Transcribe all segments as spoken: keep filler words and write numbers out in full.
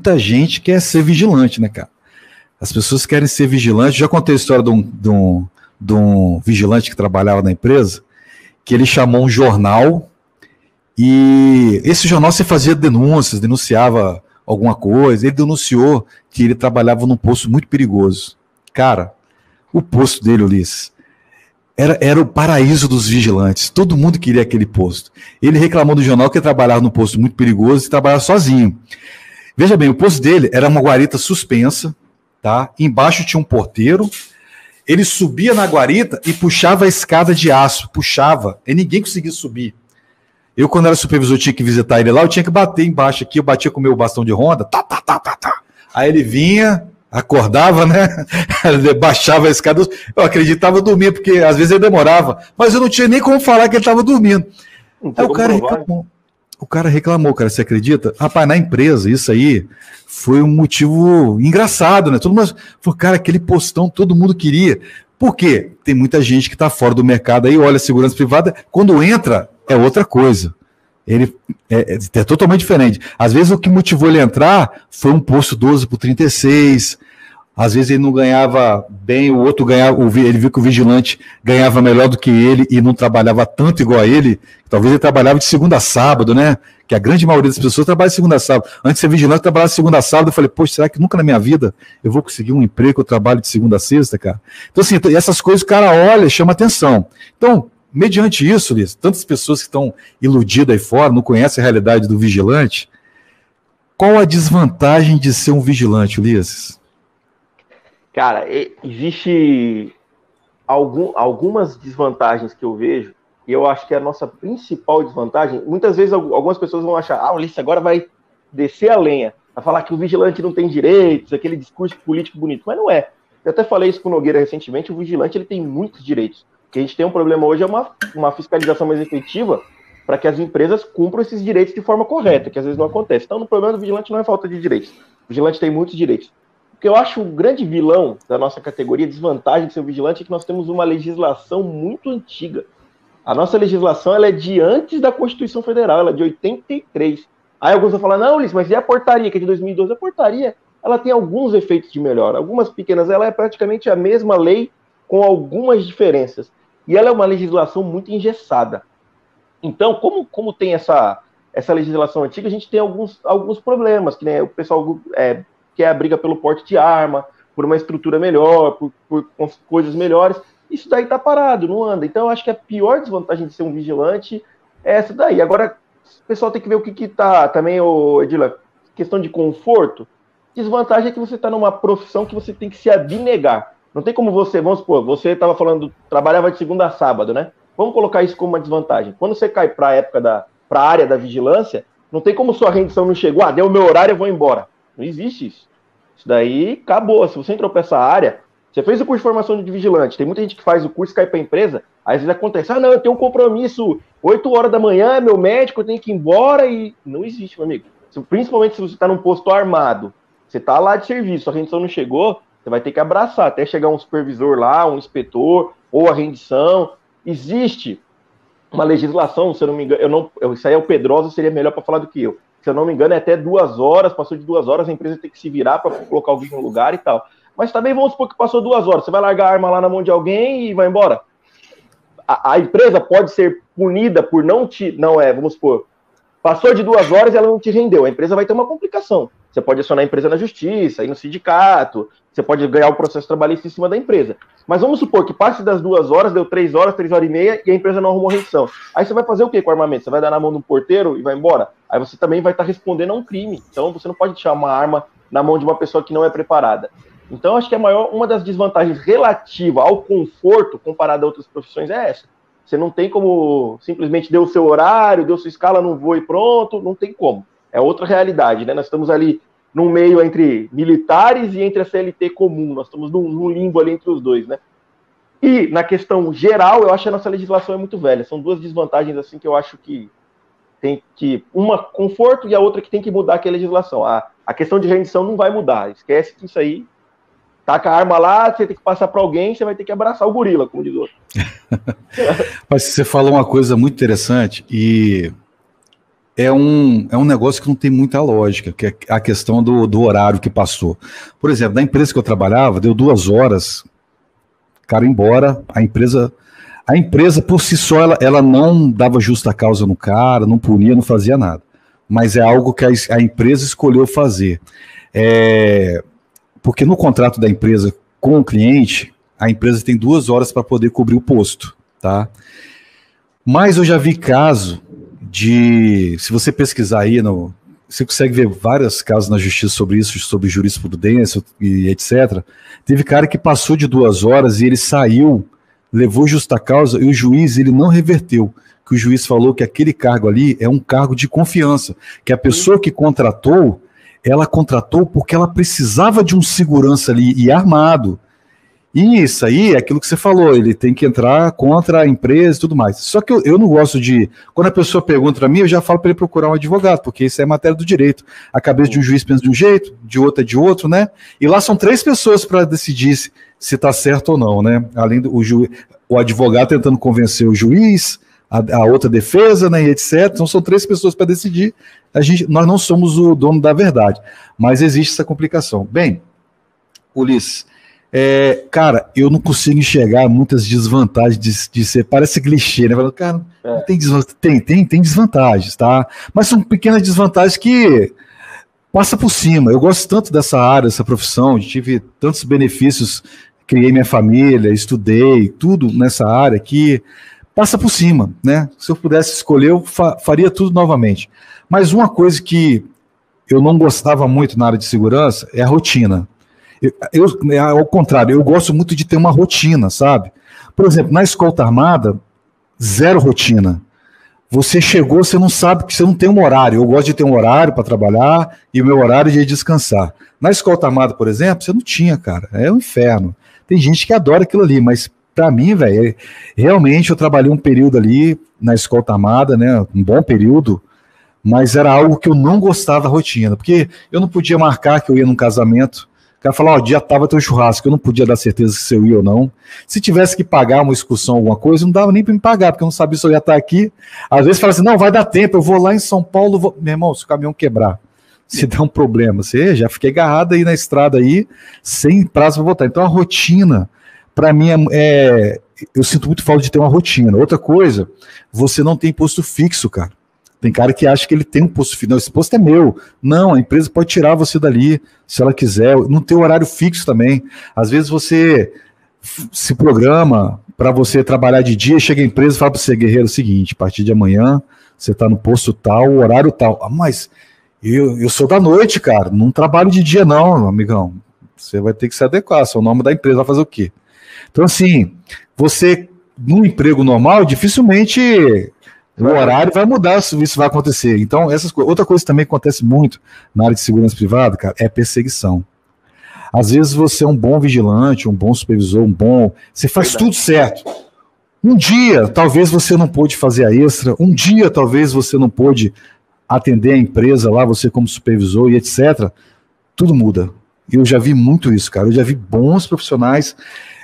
muita gente quer ser vigilante, né, cara? As pessoas querem ser vigilantes. Já contei a história de um, de um, de um vigilante que trabalhava na empresa, que ele chamou um jornal e esse jornal se fazia denúncias, denunciava alguma coisa. Ele denunciou que ele trabalhava num posto muito perigoso. Cara, o posto dele, Ulisses, era, era o paraíso dos vigilantes. Todo mundo queria aquele posto. Ele reclamou do jornal que ele trabalhava num posto muito perigoso e trabalhava sozinho. Veja bem, o posto dele era uma guarita suspensa, tá? Embaixo tinha um porteiro. Ele subia na guarita e puxava a escada de aço, puxava, e ninguém conseguia subir. Eu, quando era supervisor, tinha que visitar ele lá, eu tinha que bater embaixo aqui, eu batia com o meu bastão de ronda, tá, tá, tá, tá, tá. Aí ele vinha, acordava, né? Baixava a escada, eu acreditava dormir, porque às vezes ele demorava, mas eu não tinha nem como falar que ele estava dormindo. Aí o cara reclamou. O cara reclamou, cara, você acredita? Rapaz, na empresa, isso aí foi um motivo engraçado, né? Todo mundo falou, cara, aquele postão todo mundo queria. Por quê? Tem muita gente que está fora do mercado aí, olha a segurança privada, quando entra, é outra coisa. Ele é, é totalmente diferente. Às vezes o que motivou ele a entrar foi um posto doze por trinta e seis, às vezes ele não ganhava bem, o outro ganhava, ele viu que o vigilante ganhava melhor do que ele e não trabalhava tanto igual a ele. Talvez ele trabalhava de segunda a sábado, né? Que a grande maioria das pessoas trabalha de segunda a sábado. Antes de ser vigilante, eu trabalhava de segunda a sábado. Eu falei, poxa, será que nunca na minha vida eu vou conseguir um emprego que eu trabalho de segunda a sexta, cara? Então, assim, essas coisas o cara olha, chama atenção. Então, mediante isso, Liz, tantas pessoas que estão iludidas aí fora, não conhecem a realidade do vigilante, qual a desvantagem de ser um vigilante, Ulisses? Cara, existe algum, algumas desvantagens que eu vejo, e eu acho que a nossa principal desvantagem, muitas vezes algumas pessoas vão achar, ah, o Ulisses agora vai descer a lenha, vai falar que o vigilante não tem direitos, aquele discurso político bonito, mas não é. Eu até falei isso com o Nogueira recentemente, o vigilante ele tem muitos direitos. O que a gente tem um problema hoje é uma, uma fiscalização mais efetiva para que as empresas cumpram esses direitos de forma correta, que às vezes não acontece. Então, o problema do vigilante não é falta de direitos. O vigilante tem muitos direitos. O que eu acho o grande vilão da nossa categoria, desvantagem de ser um vigilante, é que nós temos uma legislação muito antiga. A nossa legislação ela é de antes da Constituição Federal, ela é de oitenta e três. Aí alguns vão falar, não, Ulisses, mas e a portaria, que é de dois mil e doze? A portaria, ela tem alguns efeitos de melhora, algumas pequenas, ela é praticamente a mesma lei com algumas diferenças. E ela é uma legislação muito engessada. Então, como, como tem essa, essa legislação antiga, a gente tem alguns, alguns problemas, que né, o pessoal é, quer a briga pelo porte de arma, por uma estrutura melhor, por, por coisas melhores. Isso daí tá parado, não anda. Então, eu acho que a pior desvantagem de ser um vigilante é essa daí. Agora, o pessoal tem que ver o que que tá também, ô, Edila, questão de conforto. Desvantagem é que você está numa profissão que você tem que se abnegar. Não tem como você, vamos supor, você estava falando, trabalhava de segunda a sábado, né? Vamos colocar isso como uma desvantagem. Quando você cai para a época da, para a área da vigilância, não tem como sua rendição não chegou, ah, deu o meu horário, eu vou embora. Não existe isso. Isso daí acabou. Se você entrou para essa área, você fez o curso de formação de vigilante, tem muita gente que faz o curso e cai para a empresa, às vezes acontece, ah, não, eu tenho um compromisso, oito horas da manhã, meu médico, eu tenho que ir embora, e não existe, meu amigo. Principalmente se você está num posto armado, você está lá de serviço, a rendição não chegou, você vai ter que abraçar, até chegar um supervisor lá, um inspetor, ou a rendição. Existe uma legislação, se eu não me engano, eu não, eu, isso aí é o Pedrosa, seria melhor para falar do que eu. Se eu não me engano, é até duas horas, passou de duas horas, a empresa tem que se virar para colocar alguém no lugar e tal. Mas também vamos supor que passou duas horas, você vai largar a arma lá na mão de alguém e vai embora. A, a empresa pode ser punida por não te, não é, vamos supor, passou de duas horas e ela não te rendeu, a empresa vai ter uma complicação. Você pode acionar a empresa na justiça, ir no sindicato, você pode ganhar o processo trabalhista em cima da empresa. Mas vamos supor que passe das duas horas, deu três horas, três horas e meia, e a empresa não arrumou rendição. Aí você vai fazer o quê com o armamento? Você vai dar na mão de um porteiro e vai embora? Aí você também vai estar respondendo a um crime. Então você não pode deixar uma arma na mão de uma pessoa que não é preparada. Então acho que a maior, uma das desvantagens relativa ao conforto, comparada a outras profissões, é essa. Você não tem como simplesmente deu o seu horário, deu sua escala, não vou e pronto, não tem como. É outra realidade, né? Nós estamos ali num meio entre militares e entre a C L T comum, nós estamos num, num limbo ali entre os dois, né? E, na questão geral, eu acho que a nossa legislação é muito velha, são duas desvantagens, assim, que eu acho que tem que, uma conforto e a outra que tem que mudar, que é a legislação. A, a questão de rendição não vai mudar, esquece que isso aí, taca a arma lá, você tem que passar para alguém, você vai ter que abraçar o gorila, como diz o outro. Mas você falou uma coisa muito interessante, e é um, é um negócio que não tem muita lógica, que é a questão do, do horário que passou. Por exemplo, na empresa que eu trabalhava, deu duas horas, cara embora, a empresa, a empresa por si só, ela, ela não dava justa causa no cara, não punia, não fazia nada. Mas é algo que a, a empresa escolheu fazer. É, porque no contrato da empresa com o cliente, a empresa tem duas horas para poder cobrir o posto, tá? Mas eu já vi caso de, se você pesquisar aí, no, você consegue ver vários casos na justiça sobre isso, sobre jurisprudência e etcétera. Teve cara que passou de duas horas e ele saiu, levou justa causa e o juiz ele não reverteu. Que o juiz falou que aquele cargo ali é um cargo de confiança, que a pessoa que contratou, ela contratou porque ela precisava de um segurança ali e armado. E isso aí é aquilo que você falou, ele tem que entrar contra a empresa e tudo mais. Só que eu, eu não gosto de... Quando a pessoa pergunta para mim, eu já falo para ele procurar um advogado, porque isso é matéria do direito. A cabeça de um juiz pensa de um jeito, de outro é de outro, né? E lá são três pessoas para decidir se, se tá certo ou não, né? Além do o, ju, o advogado tentando convencer o juiz, a, a outra defesa, né, e etcétera. Então são três pessoas para decidir. A gente, nós não somos o dono da verdade, mas existe essa complicação. Bem, Ulisses... É, cara, eu não consigo enxergar muitas desvantagens de, de ser, parece clichê, né? Falando, cara, é. tem, tem, tem, tem desvantagens, tá? Mas são pequenas desvantagens que passa por cima. Eu gosto tanto dessa área, dessa profissão, tive tantos benefícios, criei minha família, estudei, tudo nessa área que passa por cima, né? Se eu pudesse escolher, eu fa faria tudo novamente. Mas uma coisa que eu não gostava muito na área de segurança é a rotina. Eu, eu, ao contrário, eu gosto muito de ter uma rotina, sabe? Por exemplo, na escolta armada, zero rotina. Você chegou, você não sabe que você não tem um horário. Eu gosto de ter um horário para trabalhar e o meu horário de descansar. Na escolta armada, por exemplo, você não tinha, cara. É um inferno. Tem gente que adora aquilo ali, mas para mim, velho, realmente eu trabalhei um período ali na escolta armada, né? Um bom período, mas era algo que eu não gostava da rotina, porque eu não podia marcar que eu ia num casamento. O cara falou, ó, o dia tava teu churrasco, eu não podia dar certeza se eu ia ou não. Se tivesse que pagar uma excursão, alguma coisa, não dava nem para me pagar, porque eu não sabia se eu ia estar aqui. Às vezes fala assim, não, vai dar tempo, eu vou lá em São Paulo, vou... meu irmão, se o caminhão quebrar, se der um problema, você já fiquei agarrado aí na estrada aí, sem prazo para voltar. Então a rotina, para mim, é, é, eu sinto muito falta de ter uma rotina. Outra coisa, você não tem posto fixo, cara. Tem cara que acha que ele tem um posto fixo. Não, esse posto é meu. Não, a empresa pode tirar você dali, se ela quiser. Não tem horário fixo também. Às vezes você se programa para você trabalhar de dia, chega a empresa e fala para você, guerreiro, é o seguinte, a partir de amanhã você está no posto tal, horário tal. Ah, mas eu, eu sou da noite, cara. Não trabalho de dia não, amigão. Você vai ter que se adequar. Seu nome da empresa vai fazer o quê? Então, assim, você, num emprego normal, dificilmente... O horário vai mudar se isso vai acontecer. Então, essas coisas. Outra coisa também que acontece muito na área de segurança privada, cara, é perseguição. Às vezes você é um bom vigilante, um bom supervisor, um bom... Você faz Verdade. Tudo certo. Um dia, talvez você não pôde fazer a extra. Um dia, talvez você não pôde atender a empresa lá, você como supervisor e etcétera. Tudo muda. Eu já vi muito isso, cara. Eu já vi bons profissionais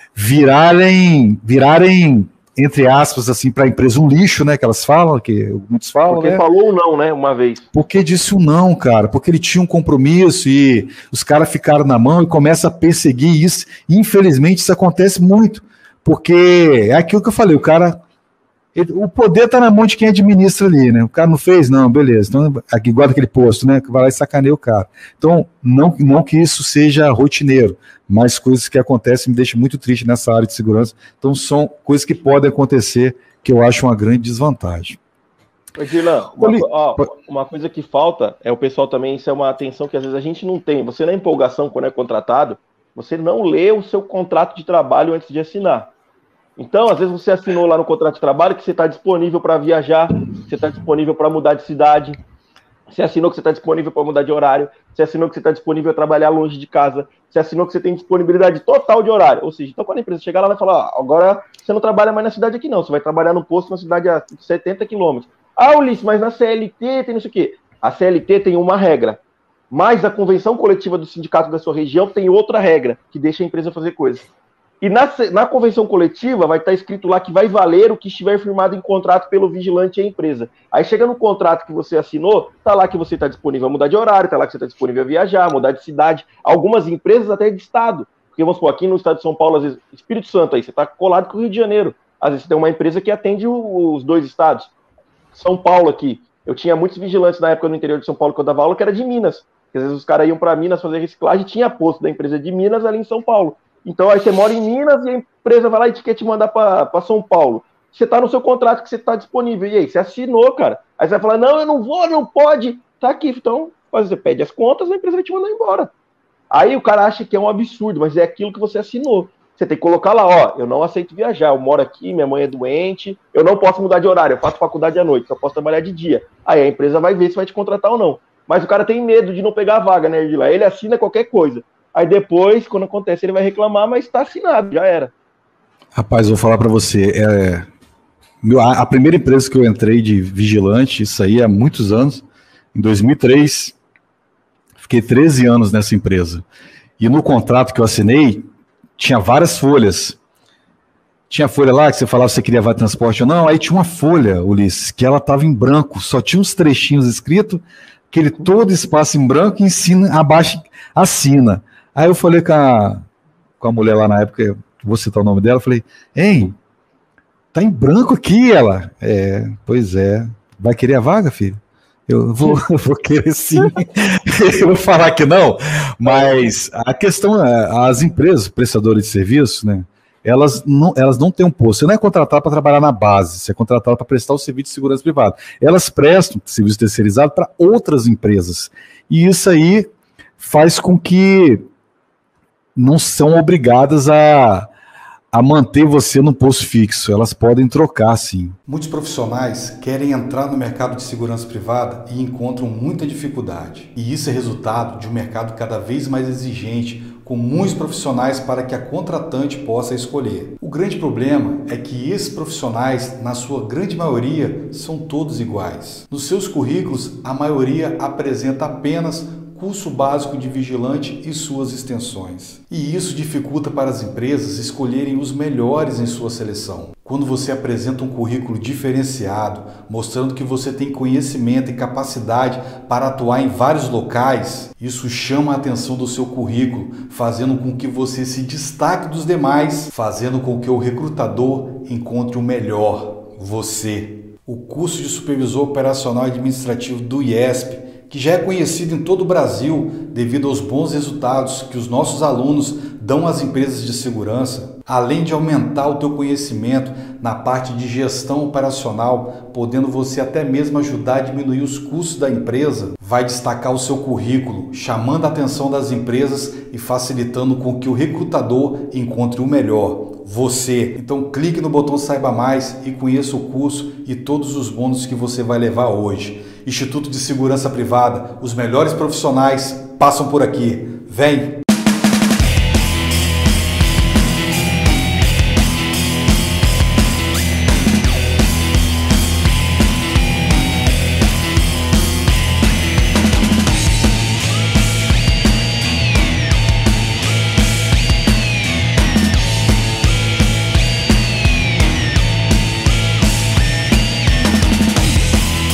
virarem... virarem entre aspas, assim, para a empresa, um lixo, né, que elas falam, que muitos falam, Porque né? falou um não, né, uma vez. Porque disse um não, cara, porque ele tinha um compromisso e os caras ficaram na mão e começa a perseguir isso. Infelizmente, isso acontece muito, porque é aquilo que eu falei, o cara, ele, o poder está na mão de quem administra ali, né? O cara não fez? Não, beleza. Então, aqui guarda aquele posto, né, que vai lá e sacaneia o cara. Então, não, não que isso seja rotineiro, mas coisas que acontecem me deixam muito triste nessa área de segurança. Então, são coisas que podem acontecer que eu acho uma grande desvantagem. Gilan, uma, ó, uma coisa que falta é o pessoal também, isso é uma atenção que às vezes a gente não tem. Você na empolgação, quando é contratado, você não lê o seu contrato de trabalho antes de assinar. Então, às vezes você assinou lá no contrato de trabalho que você está disponível para viajar, você está disponível para mudar de cidade, você assinou que você está disponível para mudar de horário, você assinou que você está disponível para trabalhar longe de casa, você assinou que você tem disponibilidade total de horário. Ou seja, então quando a empresa chegar lá, vai falar, ó, agora você não trabalha mais na cidade aqui não, você vai trabalhar no posto na cidade a setenta quilômetros. Ah, Ulisses, mas na C L T tem não sei o quê. A C L T tem uma regra, mas a convenção coletiva do sindicato da sua região tem outra regra, que deixa a empresa fazer coisas. E na, na convenção coletiva vai estar escrito lá que vai valer o que estiver firmado em contrato pelo vigilante e a empresa. Aí chega no contrato que você assinou, tá lá que você está disponível a mudar de horário, tá lá que você está disponível a viajar, mudar de cidade. Algumas empresas até de estado. Porque, vamos supor, aqui no estado de São Paulo, às vezes, Espírito Santo, aí você está colado com o Rio de Janeiro. Às vezes você tem uma empresa que atende o, os dois estados. São Paulo aqui. Eu tinha muitos vigilantes na época no interior de São Paulo que eu dava aula, que era de Minas. Porque, às vezes os caras iam para Minas fazer reciclagem e tinha posto da empresa de Minas ali em São Paulo. Então, aí você mora em Minas e a empresa vai lá e quer te mandar para São Paulo. Você está no seu contrato que você está disponível. E aí, você assinou, cara. Aí você vai falar, não, eu não vou, não pode. Tá aqui. Então, você pede as contas, a empresa vai te mandar embora. Aí o cara acha que é um absurdo, mas é aquilo que você assinou. Você tem que colocar lá, ó, eu não aceito viajar, eu moro aqui, minha mãe é doente, eu não posso mudar de horário, eu faço faculdade à noite, só posso trabalhar de dia. Aí a empresa vai ver se vai te contratar ou não. Mas o cara tem medo de não pegar a vaga, né, Edila? Ele assina qualquer coisa. Aí depois, quando acontece, ele vai reclamar, mas está assinado, já era. Rapaz, eu vou falar para você, é, meu, a, a primeira empresa que eu entrei de vigilante, isso aí há muitos anos, em dois mil e três, fiquei treze anos nessa empresa. E no contrato que eu assinei, tinha várias folhas. Tinha folha lá que você falava se você queria vaga de transporte ou não, aí tinha uma folha, Ulisses, que ela estava em branco, só tinha uns trechinhos escritos, aquele todo espaço em branco e ensina, abaixo assina. Aí eu falei com a, com a mulher lá na época, vou citar o nome dela, eu falei, hein, tá em branco aqui, ela. É, pois é, vai querer a vaga, filho? Eu vou, eu vou querer sim. Eu vou falar que não, mas a questão é, as empresas prestadoras de serviço, né, elas não, elas não têm um posto. Você não é contratado para trabalhar na base, você é contratado para prestar o serviço de segurança privada. Elas prestam serviço terceirizado para outras empresas. E isso aí faz com que não são obrigadas a, a manter você no posto fixo. Elas podem trocar, sim. Muitos profissionais querem entrar no mercado de segurança privada e encontram muita dificuldade. E isso é resultado de um mercado cada vez mais exigente, com muitos profissionais para que a contratante possa escolher. O grande problema é que esses profissionais, na sua grande maioria, são todos iguais. Nos seus currículos, a maioria apresenta apenas curso básico de vigilante e suas extensões. E isso dificulta para as empresas escolherem os melhores em sua seleção. Quando você apresenta um currículo diferenciado, mostrando que você tem conhecimento e capacidade para atuar em vários locais, isso chama a atenção do seu currículo, fazendo com que você se destaque dos demais, fazendo com que o recrutador encontre o melhor, você. O curso de Supervisor Operacional Administrativo do I E S P, que já é conhecido em todo o Brasil devido aos bons resultados que os nossos alunos dão às empresas de segurança, além de aumentar o teu conhecimento na parte de gestão operacional, podendo você até mesmo ajudar a diminuir os custos da empresa, vai destacar o seu currículo, chamando a atenção das empresas e facilitando com que o recrutador encontre o melhor, você. Então clique no botão Saiba Mais e conheça o curso e todos os bônus que você vai levar hoje. Instituto de Segurança Privada, os melhores profissionais passam por aqui. Vem!